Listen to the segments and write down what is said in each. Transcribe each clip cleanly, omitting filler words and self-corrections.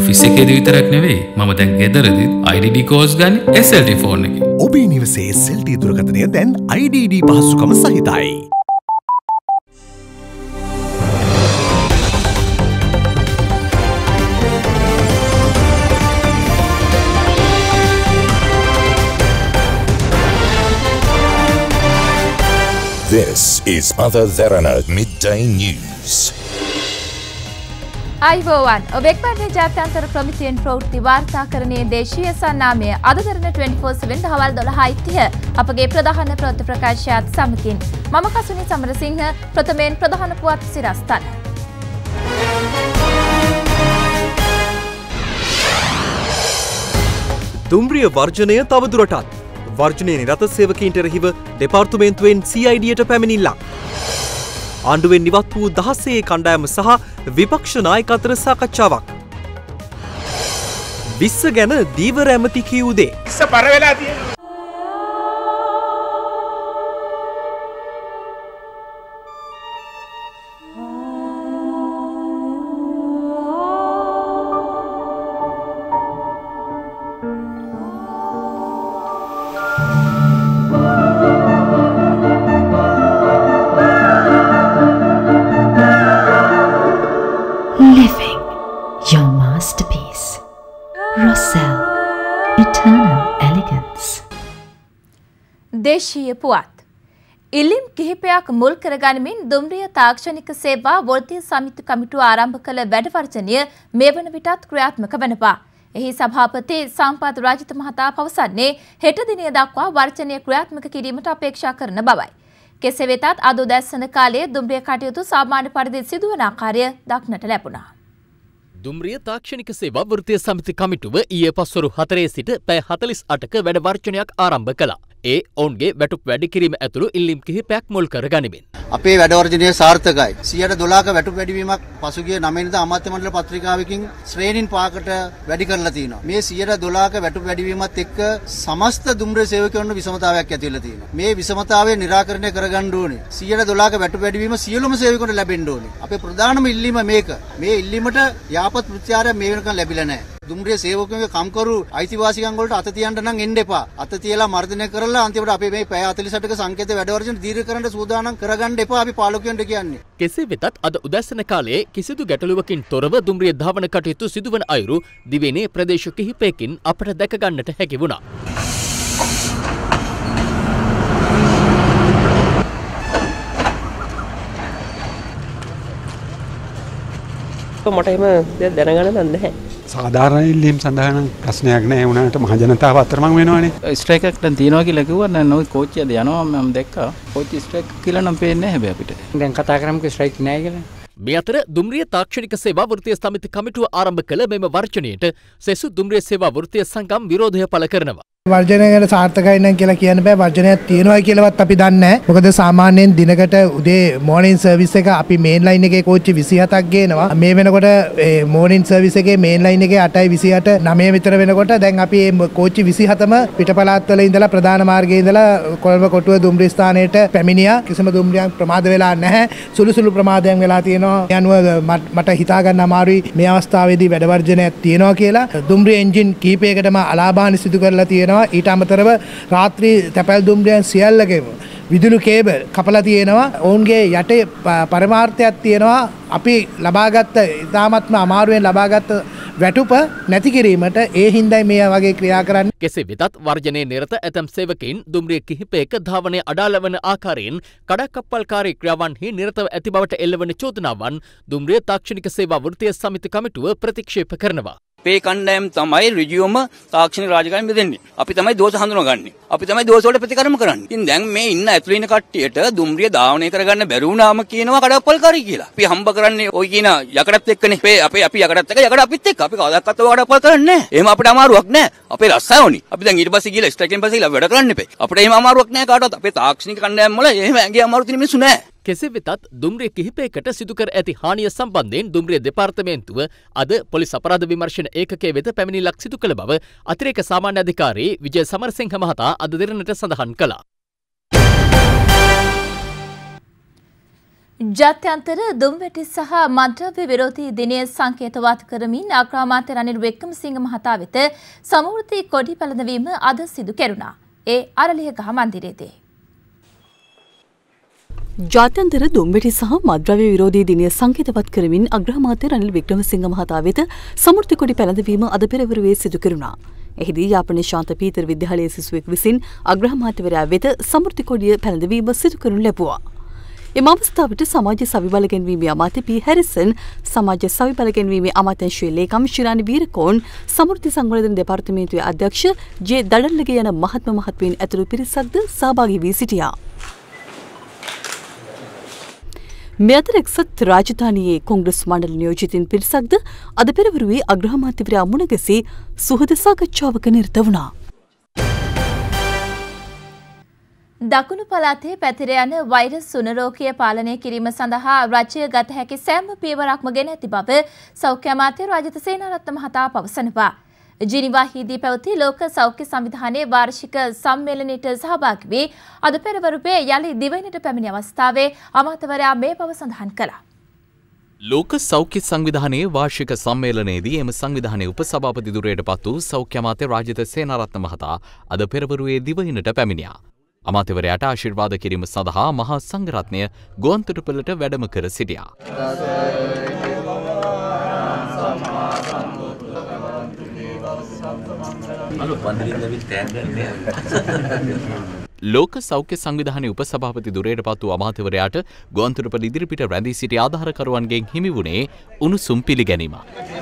Office එකේදී විතරක් නෙවෙයි මම දැන් ගෙදරදී IDD කෝස් ගන්න SLT ෆෝන් එකේ. ඔබේ නිවසේ SLT දුරකථනය දැන් IDD පහසුකම සහිතයි. This is Mother Dharana Midday News. අයිබෝවන් ඔබෙක්වන්නේ ජාත්‍යන්තර ප්‍රමිතියෙන් ප්‍රවෘත්ති වාර්තාකරණයේ දේශීය සන්නාමය අද දරන 24/7 දහවල් 12:30 අපගේ ප්‍රධාන ප්‍රවෘත්ති ප්‍රකාශයත් සමගින් මම කසුනි සමරසිංහ ප්‍රථමයෙන් ප්‍රධාන පුවත් සිරස්තල. දුම්රිය වර්ජනය තවදුරටත් වර්ජනය නිරත සේවකීන්ට එරෙහිව දෙපාර්තමේන්තුවෙන් CIDට පැමිණිල්ලක්. ආණ්ඩුවෙන් නිවත් වූ 16 කණ්ඩායම සහ විපක්ෂ නායක අතර සාකච්ඡාවක්. 20 ගැන දීවර ඇමති කියූ දේ. 20 පර වෙලා තියෙනවා. Living your masterpiece. Rossell Eternal Elegance. දේශීය පුවත් ඉල්ලීම් කිහිපයක් මුල් කරගනිමින් දුම්රිය තාක්ෂණික සේවා වෘත්තීය සමිති කමිටුව ආරම්භ කළ වැඩවර්ජනය මේ වන විටත් ක්‍රියාත්මක වනවා. එහි සභාපති සම්පත් රාජිත මහතා පවසන්නේ හෙට දිනය දක්වා වර්ජනය ක්‍රියාත්මක කිරීමට අපේක්ෂා කරන බවයි. කෙසේ වෙතත් අද උදැසන කාලයේ දුම්රිය කටයුතු සාමාන්‍ය පරිදි සිදුවන ආකාරය දක්නට ලැබුණා. දුම්රිය තාක්ෂණික සේවා වෘත්තීය සමිති කමිටුව ඊයේ පස්වරු 4 සිට පැය 48ක වැඩ වර්ජනයක් ආරම්භ කළා. ඒ ඔවුන්ගේ වැටුප් වැඩි කිරීම ඇතුළු ඉල්ලීම් කිහිපයක් මුල් කර ගනිමින්. අපේ වැඩ වර්ජනය සාර්ථකයි. 112ක වැටුප් වැඩිවීමක් පසුගිය 9 වෙනිදා අමාත්‍ය මණ්ඩල පත්‍රිකාවකින් ශ්‍රේණීන් 5කට වැඩි කරලා තියෙනවා. මේ 112ක වැටුප් වැඩිවීමත් එක්ක සමස්ත දුම්රිය සේවකයන්ට විෂමතාවයක් ඇති වෙලා තියෙනවා. මේ විෂමතාවය निराකරණය කරගන්න ඕනේ. 112ක වැටුප් වැඩිවීම සියලුම සේවකයන්ට ලැබෙන්න ඕනේ. අපේ ප්‍රධානම ඉල්ලීම මේක. මේ ඉල්ලීමට යාපත් ප්‍රතිචාරය මේ වෙනකන් ලැබිලා නැහැ. දුම්රිය සේවකයන්ගේ කම්කරු අයිතිවාසිකම් වලට අත තියන්න නම් එන්න එපා. අත තියලා මර්ධනය කරලා අන්තිමට අපේ මේ පැය 48ක සංකේත වැඩවර්ජන දීර්ඝ කරන්න සූදානම් කරගන්න එපා අපි පාලකයන්ට කියන්නේ. කෙසේ වෙතත් අද උදැසන කාලයේ කිසිදු ගැටලුවකින් තොරව දුම්රිය ධාවන කටයුතු සිදුවන අයුරු දිවයිනේ ප්‍රදේශ කිහිපයකින් අපට දැක ගන්නට හැකි වුණා. මට එහෙම දෙයක් දැනගන්න නැහැ. සාධාරණ ඉල්ලීම් සඳහා නම් ප්‍රශ්නයක් නැහැ වුණාට මහ ජනතාව අතරමං වෙනවනේ. ස්ට්‍රයික් එකක් දැන් තියනවා කියලා කිව්වා නම් ওই කෝච්චියද යනවා මම දැක්කා. කෝච්චි ස්ට්‍රයික් කියලා නම් පේන්නේ නැහැ හැබැයි අපිට. දැන් කතා කරමුකෝ ස්ට්‍රයික් නැහැ කියලා. මේ අතර දුම්රිය තාක්ෂණික සේවා වෘත්තීය සමිති කමිටුව ආරම්භ කළ මෙම වර්ජනයට සෙසු දුම්රිය සේවා වෘත්තීය සංගම් විරෝධය පළ කරනවා. වර්ජනය ගැන සාර්ථකයි නම් කියලා කියන්න බෑ. වර්ජනයක් තියෙනවා කියලාවත් අපි දන්නේ නැහැ. මොකද සාමාන්‍යයෙන් දිනකට උදේ මෝර්නින් සර්විස් එක අපි මේන් ලයින් එකේ කෝච්චි 27ක් ගේනවා. මේ වෙනකොට මෝර්නින් සර්විස් එකේ මේන් ලයින් එකේ 8:28 9 විතර වෙනකොට දැන් අපි මේ කෝච්චි 27ම පිටපළාත් වල ඉඳලා ප්‍රධාන මාර්ගයේ ඉඳලා කොළඹ කොටුව දුම්රිය ස්ථානයට පැමිණියා. කිසිම දුම්රියක් ප්‍රමාද වෙලා නැහැ. සුළු ප්‍රමාදයන් වෙලා තියෙනවා. ඒ අනුව මට හිතා ගන්න අමාරුයි මේ අවස්ථාවේදී වැඩ වර්ජනයක් තියෙනවා කියලා. දුම්රිය එන්ජින් කීපයකටම අලාභාන සිදු කරලා තියෙනවා. ඊට අමතරව රාත්‍රී තැපැල් දුම්රියන් සියල්ලකම විදුලි කේබල් කපලා තියෙනවා. ඔවුන්ගේ යටේ පරමාර්ථයක් තියෙනවා. අපි ලබාගත් ඉතාමත්ම අමාරුවෙන් ලබාගත් වැටුප නැති කිරීමට ඒ හින්දායි මේ වගේ ක්‍රියා කරන්නේ. කෙසේ වෙතත් වර්ජනයේ නිරත ඇතැම් සේවකයින් දුම්රිය කිහිපයක ධාවනය අඩාල වන ආකාරයෙන් කඩකප්පල්කාරී ක්‍රියාවන්හි නිරතව ඇති බවට එල්ලවන චෝදනාවන් දුම්රිය තාක්ෂණික සේවා වෘත්තීය සමිති කමිටුව ප්‍රතික්ෂේප කරනවා. අපේ කණ්ඩායම තමයි ඍජුවම තාක්ෂණික රාජකාරිය බෙදෙන්නේ. අපි තමයි දෝෂ හඳුනගන්නේ. අපි තමයි දෝෂ වලට ප්‍රතිකර්ම කරන්නේ. ඉතින් දැන් මේ ඉන්න ඇතුළේ ඉන්න කට්ටියට දුම්රිය ධාවනය කරගන්න බැරි වුණාම කියනවා කඩප්පල්කාරී කියලා. අපි හම්බ කරන්නේ ওই කියන යකඩත් එක්කනේ. අපි යකඩත් එක්ක යකඩ අපිත් එක්ක. අපි කවදාවත් කඩප්පල් කරන්නේ නැහැ. එහෙම අපිට අමාරුවක් නැහැ. අපේ රස්සාවනි. අපි දැන් ඊට පස්සේ ගිහලා ස්ට්‍රයික් එකෙන් පස්සේ ගිහලා වැඩ කරන්න එපේ. අපිට එහෙම අමාරුවක් නැහැ කාටවත්. අපේ තාක්ෂණික කණ්ඩායම් වල එහෙම ඇඟේ අමාරු තියෙන මිනිස්සු නැහැ. කෙසේ වෙතත් දුම්රිය කිහිපයකට සිදු කර ඇති හානිය සම්බන්ධයෙන් දුම්රිය දෙපාර්තමේන්තුව අද පොලිස් අපරාධ විමර්ශන ඒකකයේ වෙත පැමිණිල්ලක් සිදු කළ බව අතිරේක සාමාන්‍ය අධිකාරී විජය සමරසිංහ මහතා අද දිනට සඳහන් කළා. ජාත්‍යන්තර දුම්වැටි සහ මද්‍රව්‍ය විරෝධී දිනය සංකේතවත් කරමින් අග්‍රාමාත්‍ය රනිල් වික්‍රමසිංහ මහතා වෙත සමෘද්ධි කොඩි පැළඳවීම අද සිදු කෙරුණා. ඒ අරලියගහ මන්දිරයේදී. ජාත්‍යන්තර දුම්වැටි සහ මද්‍රව්‍ය විරෝධී දිනය සංකේතවත් කරමින් අග්‍රාමාත්‍ය රනිල් වික්‍රමසිංහ මහතා වෙත සමෘද්ධි කොඩි පැළඳවීම අද පෙරවරුවේ සිදු කෙරුණා. එහිදී යාපනයේ ශාන්ත පීතර විද්‍යාලයේ සිසුවෙක් විසින් අග්‍රාමාත්‍යවරයා වෙත සමෘද්ධි කොඩිය පැළඳවීම සිදු කරනු ලැබුවා. එම අවස්ථාවට සමාජ සවිබල ගැන්වීමේ අමාත්‍ය පී හැරිසන්, සමාජ සවිබල ගැන්වීමේ අමාත්‍යාංශයේ ලේකම් ශිරානි වීරකෝන්, සමෘද්ධි සංවර්ධන දෙපාර්තමේන්තුවේ අධ්‍යක්ෂ ජේ දඩල්ලගේ යන මහත්ම මහත්මීන් ඇතුළු පිරිසක්ද සහභාගී වී සිටියා. මේ අතර එක්සත් රාජධානියේ කොංග්‍රස් මණ්ඩල නියෝජිතින් පිරිසක්ද අද පෙරවරුවේ අග්‍රාමාත්‍යවරයා මුණ ගැසී සුහද සාකච්ඡාවක නිරත වුණා. දකුණු පළාතේ පැතිර යන වෛරස් සුනරෝගය පාලනය කිරීම සඳහා රජය ගත හැකි සෑම පියවරක්ම ගෙන ඇති බව සෞඛ්‍ය අමාත්‍ය රාජිත සේනාරත්න මහතා පවසනවා. ජිනීවාහිදී පැවති ලෝක සෞඛ්‍ය සංවිධානයේ වාර්ෂික සම්මේලනයට සහභාගී වී අද පෙරවරුවේ යලි දිවයිනට පැමිණි අවස්ථාවේ අමාත්‍යවරයා මේ බව සඳහන් කළා. ලෝක සෞඛ්‍ය සංවිධානයේ වාර්ෂික සම්මේලනයේදී එම සංවිධානයේ උපසභාපති ධුරයට පත් වූ සෞඛ්‍ය අමාත්‍ය රාජිත සේනාරත්න මහතා අද පෙරවරුවේ දිවයිනට පැමිණියා. අමාත්‍යවරයාට ආශිර්වාද කිරීම සඳහා මහා සංඝරත්නය ගුවන්තොටුපළට වැඩම කර සිටියා. ලෝක සෞඛ්‍ය සංවිධානයේ උපසභාපති ධුරයට පත් වූ අමාත්‍යවරයාට ගුවන්තොටුපළ ඉදිරිපිට රැඳී සිටි ආධාරකරුවන්ගෙන් හිමි වුණේ උණුසුම් පිළිගැනීමක්.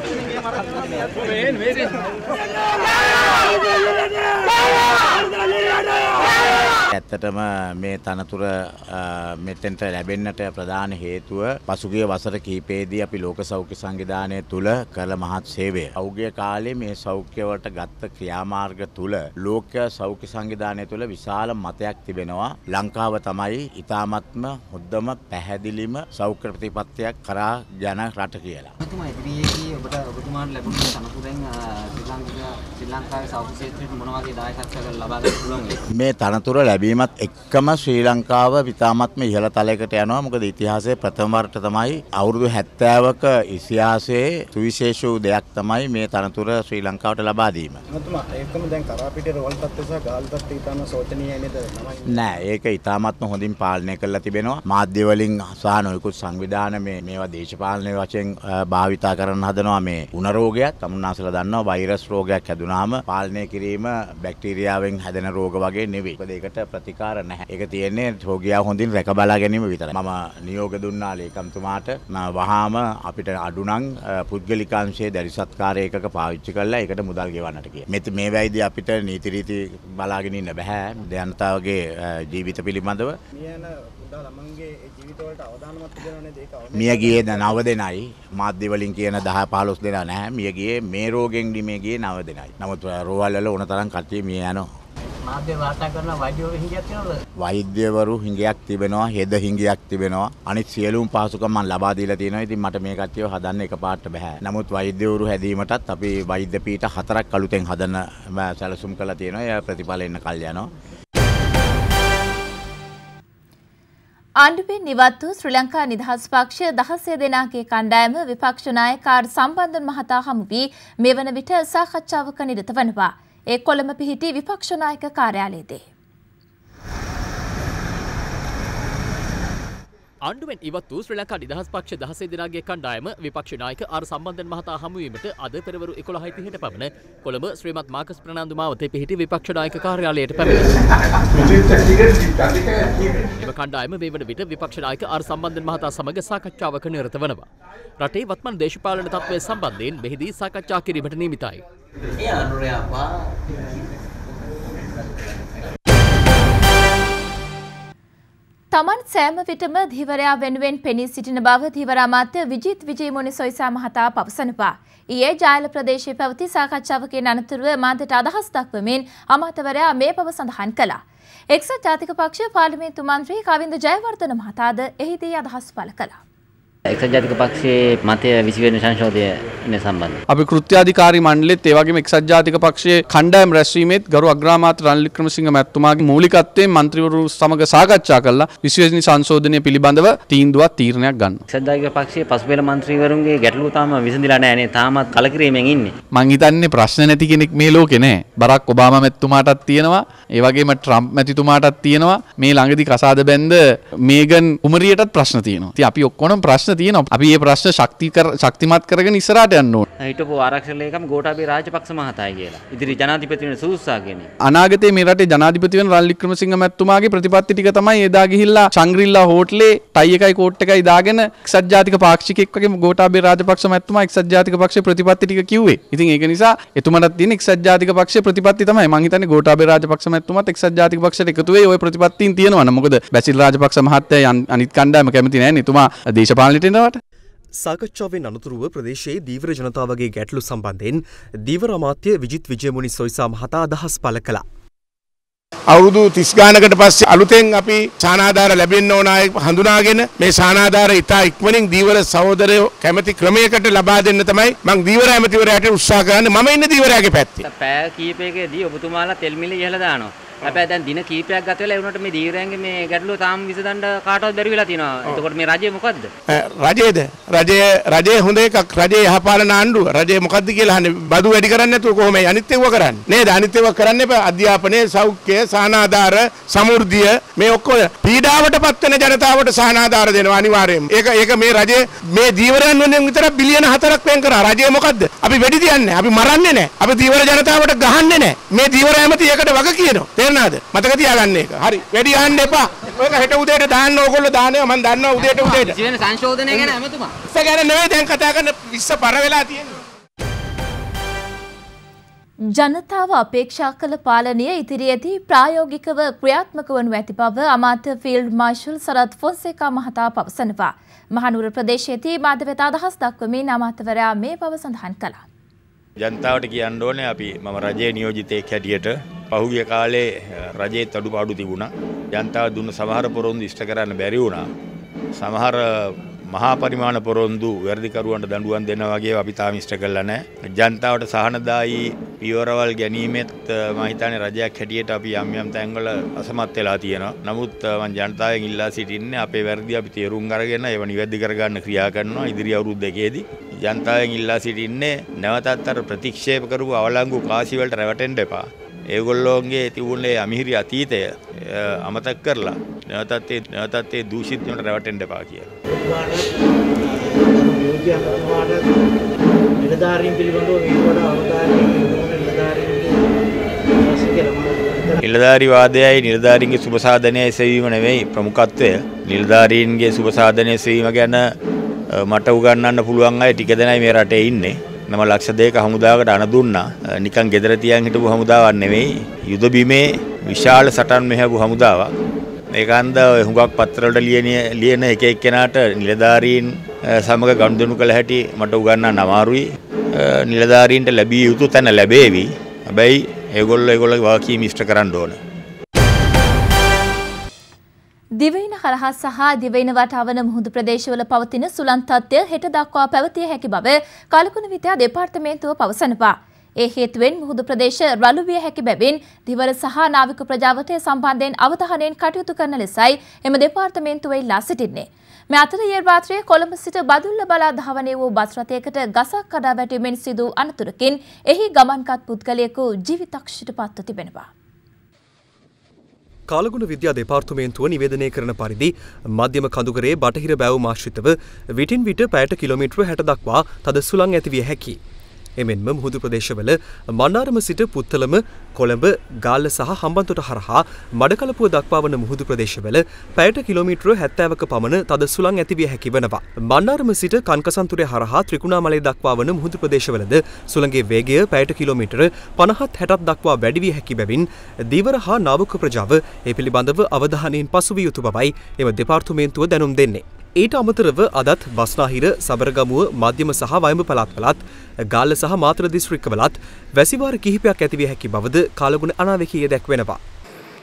ඇත්තටම මේ තනතුර මෙතෙන්ට ලැබෙන්නට ප්‍රධාන හේතුව පසුගිය වසර කිහිපයේදී අපි ලෝක සෞඛ්‍ය සංවිධානය තුල කළ මහත් සේවය. පෞද්ගලික කාලේ මේ සෞඛ්‍ය වලට ගත්ත ක්‍රියාමාර්ග තුල ලෝක සෞඛ්‍ය සංවිධානය තුල විශාල මතයක් තිබෙනවා. ලංකාව තමයි ඊ타මත්ම හොඳම පැහැදිලිම සෞඛ්‍ය ප්‍රතිපත්තියක් කරා යන රට කියලා. ඉදිරියේදී ඔබතුමාට ලැබුණ තනතුරෙන් ශ්‍රී ලංකාවේ සෞඛ්‍ය ක්ෂේත්‍රයට මොන වගේ දායකත්වයක් ලබා ගන්න පුළුවන්ද? මේ තනතුර ලැබීමත් එක්කම ශ්‍රී ලංකාව ඉතාමත්ම ඉහළ තලයකට යනවා. මොකද ඉතිහාසයේ ප්‍රථම වරට තමයි අවුරුදු 70ක ඉතිහාසයේ සුවිශේෂ වූ දෙයක් තමයි මේ තනතුර ශ්‍රී ලංකාවට ලබා දීම. එතුමා ඒකම දැන් කරාපිටියේ රෝල් තත්ත්වය සහ ගාල් තත්ත්වය ඉතාම සෝචනීයයි නේද? නෑ, ඒක ඉතාමත්ම හොඳින් පාලනය කරලා තිබෙනවා. මාධ්‍ය වලින් සහ නොයෙකුත් සංවිධාන මේවා දේශපාලන වශයෙන් භාවිතා කරන්න හදනවා. මේ උණ රෝගයක් තමුන්නාසලා දන්නවා වෛරස් රෝගයක් හැදුනාම පාලනය කිරීම බැක්ටීරියාවෙන් හැදෙන රෝග වගේ නෙවෙයි. ඒකට ප්‍රතිකාර නැහැ. ඒක තියෙන්නේ රෝගියා හොඳින් රැක බලා ගැනීම විතරයි. මම නියෝග දුන්නා ලේකම්තුමාට වහාම අපිට අඩු නම් පුද්ගලිකාංශයේ දැඩි සත්කාර ඒකක පාවිච්චි කරලා ඒකට මුදල් ගෙවන්නට කියලා. මේ වෙයිදී අපිට නීති රීති බලාගෙන ඉන්න බෑ. ජනතාවගේ ජීවිත පිළිබඳව මිය ගියේ 9 දෙනයි. මාධ්‍ය වලින් කියන 10-15 දෙනා නැහැ. මිය ගියේ මේ රෝගෙන් මේ ගියේ 9 දෙනයි. නමුත් රෝහල් වල ඕන තරම් කට්ටිය මිය යනවා. මාධ්‍ය වාර්තා කරන වෛද්‍යවරු හිඟයක් තියෙනවද? වෛද්‍යවරු හිඟයක් තිබෙනවා, හෙද හිඟයක් තිබෙනවා. අනිත් සියලුම පහසුකම් මම ලබා දීලා තියෙනවා. ඉතින් මට මේ කට්ටියව හදන්න එකපාරට බෑ. නමුත් වෛද්‍යවරු හැදීමටත් අපි වෛද්‍ය පීඨ 4ක් අලුතෙන් හදන්න සැලසුම් කරලා තියෙනවා. ඒ ප්‍රතිඵල එන්න කල් යනවා. ආණ්ඩුවෙන් ඉවත් වූ ශ්‍රී ලංකා නිදහස් පක්ෂ 16 දෙනාගේ කණ්ඩායම විපක්ෂ නායක ආර් සම්බන්ධන් මහතා හමු වී මෙවන විට සාකච්ඡාවක නිරත වනවා. ඒ කොළඹ පිහිටි විපක්ෂ නායක කාර්යාලයේදී. ආණ්ඩුවෙන් ඉවත් වූ ශ්‍රී ලංකා නිදහස් පක්ෂ 16 දෙනාගේ කණ්ඩායම විපක්ෂ නායක ආර් සම්බන්ධන් මහතා හමු වීමට අද පෙරවරු 11:30ට පමණ කොළඹ ශ්‍රීමත් මාකස් ප්‍රනාන්දු මාවතේ පිහිටි විපක්ෂ නායක කාර්යාලයට පැමිණියා. එම කණ්ඩායම මේ වන විට විපක්ෂ නායක ආර් සම්බන්ධන් මහතා සමග සාකච්ඡාවක නිරත වනවා. රටේ වත්මන් දේශපාලන තත්ත්වය සම්බන්ධයෙන් මෙහිදී සාකච්ඡා කිරීමට නියමිතයි. තමන් සෑම විටම ධීවරයා වෙනුවෙන් පෙනී සිටින බව ධීවර අමාත්‍ය විජිත් විජේමුනි සොයිසා මහතා පවසනවා. ඊයේ ජායල ප්‍රදේශයේ පැවති සාකච්ඡාවකින් අනතුරුව මාධ්‍යට අදහස් දක්වමින් අමාත්‍යවරයා මේ බව සඳහන් කළා. එක්සත් ජාතික පක්ෂ පාර්ලිමේන්තු මන්ත්‍රී කවින්ද ජයවර්ධන මහතාද එහිදී අදහස් පළ කළා. එක්සත් ජාතික පක්ෂයේ මතය 20 වෙනි සංශෝධනය සම්බන්ධ. අපි කෘත්‍යාධිකාරී මණ්ඩලෙත් ඒ වගේම එක්සත් ජාතික පක්ෂයේ කණ්ඩායම් රැස්වීමේත් ගරු අග්‍රාමාත්‍ය රනිල් වික්‍රමසිංහ මැතිතුමාගේ මූලිකත්වයෙන් മന്ത്രിවරු සමග සාකච්ඡා කළා 20 වෙනි සංශෝධනය පිළිබඳව තීරණයක් ගන්න. එක්සත් ජාතික පක්ෂයේ පසුපෙළ മന്ത്രിවරුන්ගේ ගැටලුව තාම විසඳිලා නැහැ නේ. තාමත් කලකිරීමෙන් ඉන්නේ. මං හිතන්නේ ප්‍රශ්න නැති කෙනෙක් මේ ලෝකේ නැහැ. බරක් ඔබාමා මැතිතුමාටත් තියෙනවා. ඒ වගේම ට්‍රම්ප් මැතිතුමාටත් තියෙනවා. මේ ළඟදී කසාද බැඳ මේගන් කුමරියටත් ප්‍රශ්න තියෙනවා. ඉතින් අපි ඔක්කොම ප්‍රශ්න තියෙනවා. අපි මේ ප්‍රශ්න ශක්තිමත් කරගෙන ඉස්සරහට යන්න ඕන. හිටපු ආරක්ෂක ලේකම් ගෝඨාභය රාජපක්ෂ මහතායි කියලා. ඉදිරි ජනාධිපති වෙන සුදුසා කියන්නේ. අනාගතයේ මේ රටේ ජනාධිපති වෙන රනිල් වික්‍රමසිංහ මැතිතුමාගේ ප්‍රතිපත්ති ටික තමයි එදා ගිහිල්ලා ශංග්‍රීලා හෝටලේ ටයි එකයි කෝට් එකයි දාගෙන එක්සත් ජාතික පාක්ෂිකෙක් වගේ ගෝඨාභය රාජපක්ෂ මැතිතුමා එක්සත් ජාතික පක්ෂයේ ප්‍රතිපත්ති ටික කිව්වේ. ඉතින් ඒක නිසා එතුමාට තියෙන එක්සත් ජාතික පක්ෂයේ ප්‍රතිපත්ති තමයි. මං හිතන්නේ ගෝඨාභය රාජපක්ෂ මැතිතුමාත් එක්සත් ජාතික පක්ෂයට එකතු වෙයි ওই ප්‍රතිපත්තීන් තියෙනවා නම්. මොකද බැසිල් රාජපක්ෂ මහත්තයා අනිත් කණ්ඩායම කැමති නැහැ නේ. එතුමා දේශපාලනයට එනවට. සාකච්ඡාවෙන් අනතුරුව ප්‍රදේශයේ දීවර ජනතාවගේ ගැටලු සම්බන්ධයෙන් දීවර අමාත්‍ය විජිත් විජයමුනි සොයිසා මහතා අදහස් පළ කළා. අවුරුදු 30 ගානකට පස්සේ අලුතෙන් අපි සානාධාර ලැබෙන්න ඕන අය හඳුනාගෙන මේ සානාධාර ඉතා ඉක්මනින් දීවර සහෝදරයෝ කැමැති ක්‍රමයකට ලබා දෙන්න තමයි මම දීවර ඇමතිවරයාට උත්සාහ කරන්නේ. මම ඉන්නේ දීවරයාගේ පැත්තේ. පැය කීපයකදී ඔබතුමාලා තෙල් මිල ඉහළ දානවා. හැබැයි දැන් දින කීපයක් ගත වෙලා ඒ වුණාට මේ දීවරයන්ගේ මේ ගැටලුව තාම විසඳන්න කාටවත් බැරි වෙලා තියෙනවා. එතකොට මේ රජය මොකද්ද? රජය හොඳ එකක්. රජය යහපාලන ආණ්ඩුව. රජය මොකද්ද කියලා අහන්නේ. බදු වැඩි කරන්නේ නැතුව කොහොමද අනිත් ඒවා කරන්නේ? නේද? අනිත් ඒවා කරන්න එපා. අධ්‍යාපනය, සෞඛ්‍ය, සහනාධාර, සමෘද්ධිය මේ ඔක්කොම පීඩාවටපත් වෙන ජනතාවට සහනාධාර දෙනවා අනිවාර්යයෙන්ම. ඒක මේ රජය මේ දීවරයන් වෙනුවෙන් විතර බිලියන 4ක් වෙන් කරා. රජය මොකද්ද? අපි වෙඩි තියන්නේ. අපි මරන්නේ නැහැ. අපි දීවර ජනතාවට ගහන්නේ නැහැ. මේ දීවර ඇමති ඒකට වග කියනවා. මතක තියාගන්න එක. හරි. වැඩි අහන්න එපා. ඔයක හෙට උදේට දාන්න ඕගොල්ලෝ දානවා. මම දන්නවා උදේට. ජීවන සංශෝධනය ගැන අමතුමා. ඒක ගැන නෙවෙයි දැන් කතා කරන 20 පර වෙලා තියෙන්නේ. ජනතාව අපේක්ෂා කළ පාලනය ඉදිරියේදී ප්‍රායෝගිකව ක්‍රියාත්මක වනු ඇති බව අමාත්‍ය ෆීල්ඩ් මාර්ෂල් සරත් ෆොන්සේකා මහතා පවසනවා. මහනුවර ප්‍රදේශයේදී මාධ්‍ය වෙත අදහස් දක්වමින් අමාත්‍යවරයා මේ බව සඳහන් කළා. ජනතාවට කියන්න ඕනේ අපි මම රජයේ නියෝජිතයෙක් හැටියට පහුගිය කාලේ රජයේ අඩුපාඩු තිබුණා. ජනතාව දුන්න සමහර පොරොන්දු ඉෂ්ට කරන්න බැරි වුණා. සමහර මහා පරිමාණ පොරොන්දු වැඩිකරුවන්ට දඬුවම් දෙනවා වගේ අපි තාම ඉෂ්ට කළා නැහැ. ජනතාවට සහනදායී පියවරවල් ගැනීමෙත් මම හිතන්නේ රජයක් හැටියට අපි යම් තැන්වල අසමත් වෙලා තියෙනවා. නමුත් මම ජනතාවෙන් ඉල්ලා සිටින්නේ අපේ වැරදි අපි තේරුම් අරගෙන ඒව නිවැරදි කරගන්න ක්‍රියා කරනවා ඉදිරි අවුරුදු දෙකේදී. ජනතාවෙන් ඉල්ලා සිටින්නේ නැවතත් අර ප්‍රතික්ෂේප කරපු අවලංගු කාසි වලට රැවටෙන්න එපා. ඒගොල්ලෝගේ තිබුණේ අමිහිරි අතීතය අමතක කරලා නැවතත් ඒ දූෂිත වලට රැවටෙන්න එපා කියලා. නිලධාරීන් පිළිබඳව මේ වඩා අවධානය නිලධාරී වාදයයි නිලධාරීන්ගේ සුබ සාධනයයි සෙවීම නෙවෙයි ප්‍රමුඛත්වය. නිලධාරීන්ගේ සුබ සාධනය සෙවීම ගැන මට උගන්වන්න පුළුවන් අය ටික දෙනයි මේ රටේ ඉන්නේ. නම ලක්ෂ 2ක හමුදාවකට අණ දුන්නා. නිකන් ගෙදර තියන් හිටපු හමුදාවක් නෙවෙයි. යුද බිමේ විශාල සටන් මෙහෙවපු හමුදාවක්. මේකන්ද හුඟක් පත්‍රවලට ලියන එක එක්කෙනාට නිලධාරීන් සමග ගනුදෙනු කළ හැටි මට උගන්වන්න අමාරුයි. නිලධාරීන්ට ලැබිය යුතු තැන ලැබේවි. හැබැයි ඒගොල්ලෝ වාකීම් ඉෂ්ට කරන්න ඕන. දිවයින හරහා සහ දිවයින වටාවන මුහුදු ප්‍රදේශවල පවතින සුළං තත්ත්වය හෙට දක්වා පැවතිය හැකි බව කලකුණ විද්‍යා දෙපාර්තමේන්තුව පවසනවා. ඒ හේතුවෙන් මුහුදු ප්‍රදේශ රළු විය හැකි බැවින් දිවර සහ නාවික ප්‍රජාවතය සම්බන්ධයෙන් අවධානයෙන් කටයුතු කරන ලෙසයි එම දෙපාර්තමේන්තුව ඉල්ලා සිටින්නේ. මේ අතර ඊයේ රාත්‍රියේ කොළඹ සිට බදුල්ල බලා ධාවනය වූ බස් රථයකට ගසක් කඩා වැටීමෙන් සිදු අනතුරකින් එහි ගමන්කත් පුද්ගලයෙකු ජීවිතක්ෂයට පත්ව තිබෙනවා. කාලගුණ විද්‍යා දෙපාර්තමේන්තුව නිවේදනය කරන පරිදි මධ්‍යම කඳුකරේ බටහිර බැවුම් ආශ්‍රිතව විටින් විට පැයට කිලෝමීටර 60 දක්වා තද සුළං ඇතිවිය හැකියි. එමෙන්ම මුහුදු ප්‍රදේශවල මන්නාරම සිට පුත්තලම, කොළඹ, ගාල්ල සහ හම්බන්තොට හරහා මඩකලපුව දක්වා වන මුහුදු ප්‍රදේශවල පැයට කිලෝමීටර 70ක පමණ තද සුළං ඇතිවිය හැකි වෙනවා. මන්නාරම සිට කන්කසන්තුරේ හරහා ත්‍රිකුණාමලය දක්වා වන මුහුදු ප්‍රදේශවලද සුළඟේ වේගය පැයට කිලෝමීටර 50-60ක් දක්වා වැඩි විය හැකි බැවින් දීවර හා නාවික ප්‍රජාව ඒ පිළිබඳව අවධානයෙන් පසුවිය යුතු බවයි එම දෙපාර්තමේන්තුව දැනුම් දෙන්නේ. ඊට අමතරව අදත් බස්නාහිර, සබරගමුව, මධ්‍යම සහ වයඹ පළාත්වලත්, ගාල්ල සහ මාතර දිස්ත්‍රික්කවලත් වැසිවාර කිහිපයක් ඇතිවිය හැකි බවද කාලගුණ අනාවැකියේ දැක්වෙනවා.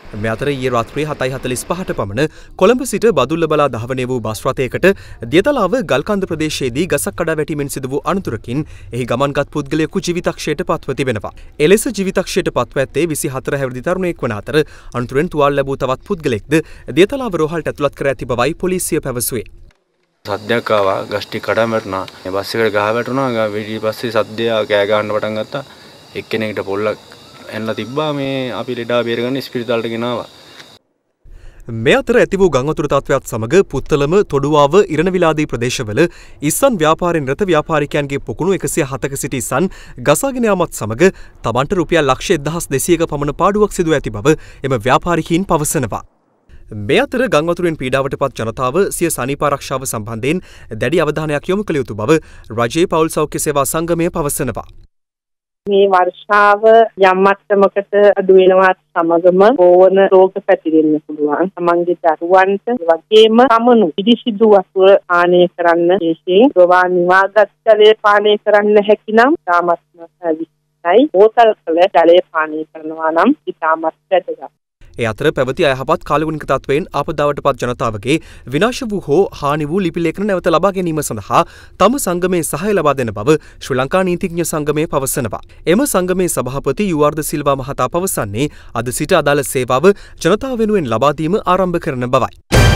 මේ අතර ඊයේ රාත්‍රියේ 7:45ට පමණ කොළඹ සිට බදුල්ල බලා ධාවනය වූ බස් රථයකට දියතලාව ගල්කන්ද ප්‍රදේශයේදී ගසක් කඩා වැටීමෙන් සිදු වූ අනතුරකින් එහි ගමන්ගත් පුද්ගලයෙකු ජීවිතක්ෂයට පත්ව තිබෙනවා. එලෙස ජීවිතක්ෂයට පත්ව ඇත්තේ 24 හැවිරිදි තරුණයෙක් වන අතර අනතුරෙන් තුවාල ලැබූ තවත් පුද්ගලෙක්ද දියතලාව රෝහලට ඇතුළත් කර ඇති බවයි පොලිසිය පැවසුවේ. සද්දයක් ආවා ගස්ටි කඩා වැටුණා. මේ බස් එකට ගහ වැටුණා. ඊට පස්සේ සද්දය කෑ ගහන්න පටන් ගත්තා. එක්කෙනෙක්ට පොල්ලක් එන්න තිබ්බා. මේ අපි ලෙඩා බේරගන්න ස්පිරිතාලට ගෙනාවා. මේ අතර ඇති වූ ගං වතුර තත්ත්වයක් සමග පුත්තලම තොඩුවාව ඉරණවිලාදී ප්‍රදේශවල ඉස්සන් ව්‍යාපාරයෙන් රට ව්‍යාපාරිකයන්ගේ පොකුණු 107ක සිට ඉස්සන් ගසාගෙන යාමත් සමග තමන්ට රුපියල් ලක්ෂ 1200ක පමණ පාඩුවක් සිදු ඇති බව එම ව්‍යාපාරිකයින් පවසනවා. මේ අතර ගං වතුරෙන් පීඩාවට පත් ජනතාව සිය සනීප ආරක්ෂාව සම්බන්ධයෙන් දැඩි අවධානයක් යොමු කළ යුතු බව රජයේ පවුල් සෞඛ්‍ය සේවා සංගමය පවසනවා. මේ වර්ෂාව යම් මට්ටමකට අඩු වෙනවත් සමගම ඕවන රෝග පැතිරෙන්න පුළුවන්. තමන්ගේ දරුවන්ට වගේම සමනු පිළිසිදු වතුර පානය කරන්න විශේෂයෙන් ප්‍රවාහ නිවාගත් ජලය පානය කරන්න හැකි නම් තාමත්ම විශ්වාසයි. බෝතල් කළ ජලය පානය කරනවා නම් ඉතාමත් වැදගත්. ඒ අතර පැවති අයහපත් කාලගුණික තත්වයෙන් ආපදාවට පත් ජනතාවගේ විනාශ වූ හෝ හානි වූ ලිපි ලේඛන නැවත ලබා ගැනීම සඳහා තම සංගමේ සහාය ලබා දෙන බව ශ්‍රී ලංකා නීතිඥ සංගමය පවසනවා. එම සංගමේ සභාපති යුආර් ද සිල්වා මහතා පවසන්නේ අද සිට අදාළ සේවාව ජනතාව වෙනුවෙන් ලබා දීම ආරම්භ කරන බවයි.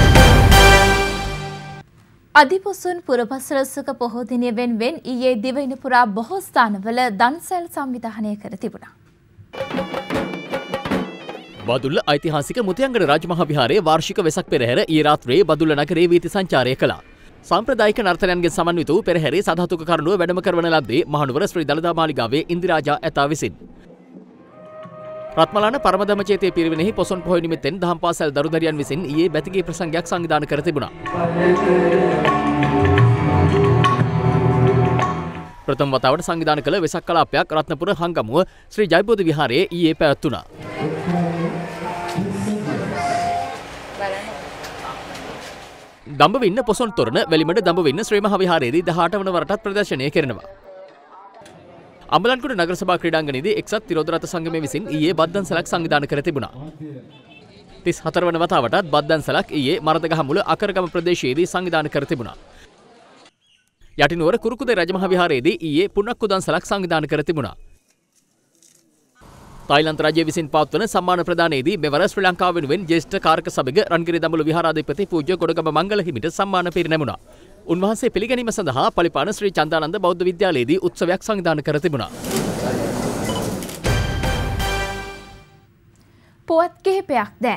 අධිපොසොන් පුරපසළොස්වක පොහෝ දිනය වෙනුවෙන් ඊයේ දිවයින පුරා බොහෝ ස්ථානවල දන්සැල් සංවිධානය කර තිබුණා. බදුල්ල ඓතිහාසික මුතියංගන රාජමහා විහාරයේ වාර්ෂික වෙසක් පෙරහැර ඊයේ රාත්‍රියේ බදුල්ල නගරයේ වීථි සංචාරය කළා. සාම්ප්‍රදායික නර්තනයන්ගෙන් සමන්විත වූ පෙරහැරේ සදාතුක කරුණුව වැඩම කරවන ලද්දේ මහනුවර ශ්‍රී දළදා මාලිගාවේ ඉන්දිරාජා ඇතා විසින්. රත්මලාන පරමධම්මචේතයේ පිරිවෙනෙහි පොසොන් පොහොය නිමිත්තෙන් දහම් පාසල් දරුදරියන් විසින් ඊයේ බැතිගේ ප්‍රසංගයක් සංවිධානය කර තිබුණා. ප්‍රථම වතාවට සංවිධානය කළ වෙසක් කලාපයක් රත්නපුර හංගමුව ශ්‍රී ජයබෝධි විහාරයේ ඊයේ පැවැත්වුණා. දඹවින්න පොසොන් තොරණ වැලිමඩ දඹවින්න ශ්‍රී මහා විහාරයේදී 18 වන වරටත් ප්‍රදර්ශනය කරනවා. අම්බලන්කුඩ නගර සභා ක්‍රීඩාංගණයේදී එක්සත් තිරෝධ රථ සංගමය විසින් ඊයේ බද්දන්සලක් සංවිධානය කර තිබුණා. 34 වන වතාවටත් බද්දන්සලක් ඊයේ මරදගහ මුල අකරගම ප්‍රදේශයේදී සංවිධානය කර තිබුණා. යටිනුවර කුරුකුදේ රජමහා විහාරයේදී ඊයේ පුන්නක්කු දන්සලක් සංවිධානය කර තිබුණා. තායිලන්ත රජය විසින් පවත්වන සම්මාන ප්‍රදානයේදී මෙවර ශ්‍රී ලංකාව වෙනුවෙන් ජ්‍යෙෂ්ඨ කාරක සභික රන්ගිරි දඹුලු විහාරාධිපති පූජ්‍ය ගොඩගම මංගල හිමිට සම්මාන පිරිනැමුණා. උන්වහන්සේ පිළිගැනීම සඳහා පලිපාන ශ්‍රී චන්දානන්ද බෞද්ධ විද්‍යාලයේදී උත්සවයක් සංවිධානය කර තිබුණා. පුවත් කිහිපයක් දැන්.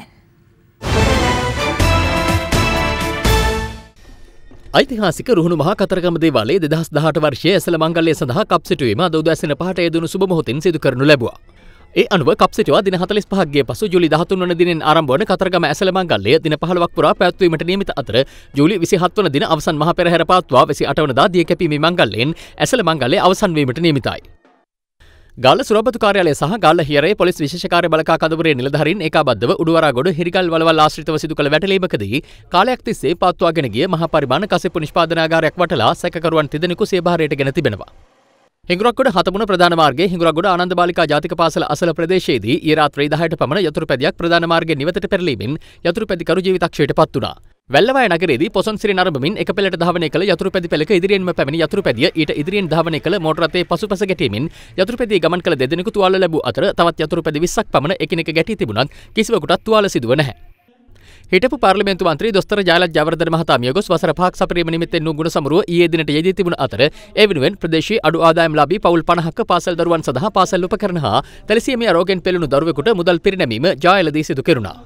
ඓතිහාසික රුහුණු මහා කතරගම දේවාලයේ 2018 වර්ෂයේ ඇසළ මංගල්‍යය සඳහා කප් සිටුවීම අද උදෑසන 5ට යෙදුණු සුබ මොහොතින් සිදු කරනු ලැබුවා. ඒ අනුව කප් සිටුවා දින 45ක් ගිය පසු ජූලි 13 වන දිනෙන් ආරම්භ වන කතරගම ඇසළ මංගල්‍යය දින 15ක් පුරා පැවැත්වීමට නියමිත අතර ජූලි 27 වන දින අවසන් මහ පෙරහැර පවත්වා 28 වනදා දිය කැපීමේ මංගල්‍යයෙන් ඇසළ මංගල්‍යය අවසන් වීමට නියමිතයි. ගාල්ල සුරබතු කාර්යාලය සහ ගාල්ල හියරේ පොලිස් විශේෂ කාර්ය බළකා කඳවුරේ නිලධාරීන් ඒකාබද්ධව උඩුවරාගොඩ හිරිගල් වලවල් ආශ්‍රිතව සිදු කළ වැටලීමකදී කාලයක් තිස්සේ පවත්වාගෙන ගිය මහා පරිමාණ කසෙප්පු නිෂ්පාදනාගාරයක් වටලා සැකකරුවන් තිදෙනෙකු සිය භාරයට ගෙන තිබෙනවා. හිඟුරක්ගොඩ හතමුණ ප්‍රධාන මාර්ගයේ හිඟුරක්ගොඩ ආනන්ද බාලිකා ජාතික පාසල අසල ප්‍රදේශයේදී ඊ රාත්‍රී 10ට පමණ යතුරුපැදියක් ප්‍රධාන මාර්ගයේ නිවතට පෙරලීමෙන් යතුරුපැදිකරු ජීවිතක්ෂයට පත් වුණා. වැල්ලවාය නගරයේදී පොසොන් සිරි නරඹමින් එක පෙළට ධාවනය කළ යතුරුපැදි පෙළක ඉදිරියෙන්ම පැමිණි යතුරුපැදිය ඊට ඉදිරියෙන් ධාවනය කළ මෝටර රථයේ පසුපස ගැටීමෙන් යතුරුපැදියේ ගමන් කළ දෙදෙනෙකු තුවාල ලැබූ අතර තවත් යතුරුපැදි 20ක් පමණ එකිනෙක ගැටී තිබුණත් කිසිවෙකුටත් තුවාල සිදුව නැහැ. හිටපු පාර්ලිමේන්තු මන්ත්‍රී දොස්තර ජයලත් ජයවර්ධන මහතා මිය ගොස් වසර 5ක් සපරීම නිමිත්තෙන් වූ ගුණ සමරුව ඊයේ දිනට යෙදී තිබුණ අතර ඒ වෙනුවෙන් ප්‍රදේශයේ අඩු ආදායම්ලාභී පවුල් 50ක පාසල් දරුවන් සඳහා පාසල් උපකරණ හා තැලිසියමේ රෝගයෙන් පෙළෙනු දරුවෙකුට මුදල් පිරිනැමීම ජායලදී සිදු කෙරුණා.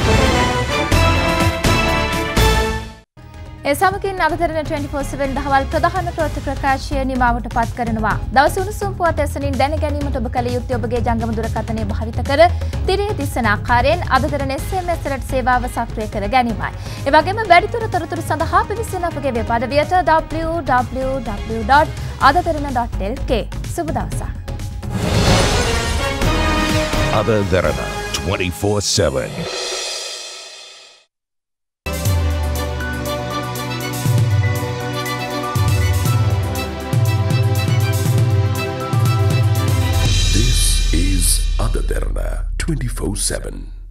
ඒ සමගින් අදතරන 24/7 දහවල් ප්‍රධාන ප්‍රවෘත්ති ප්‍රකාශය නිමාවට පත් කරනවා. දවස් උණුසුම් පුවත් ඇසෙනින් දැන ගැනීමට ඔබ කල යුත්තේ ඔබගේ ජංගම දුරකථනය භාවිත කර තිරේ දිස්සන ආකාරයෙන් අදතරන SMS රට සේවාව සක්‍රිය කර ගැනීමයි. ඒ වගේම වැඩිදුර තොරතුරු සඳහා පිවිසෙන අපගේ වෙබ් අඩවියට www.adatarana.lk. සුබ දවසක්. Adatarana 24/7. Adatarana 24/7.